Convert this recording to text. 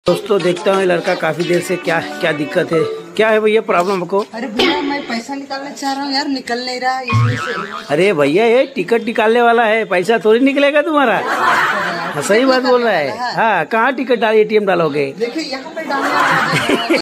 दोस्तों देखता हूँ ये लड़का काफी देर से क्या क्या दिक्कत है, क्या है भैया प्रॉब्लम आपको? अरे भैया मैं पैसा निकालना चाह रहा हूँ यार, निकल नहीं रहा इसमें से। अरे भैया ये टिकट निकालने वाला है, पैसा थोड़ी निकलेगा तुम्हारा। हाँ, सही बात बोल रहा है। हाँ, कहाँ टिकट डाल ATM डालोगे? देखिए यहाँ पे डालना